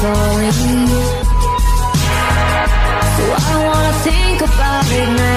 falling. So I don't wanna think about it now.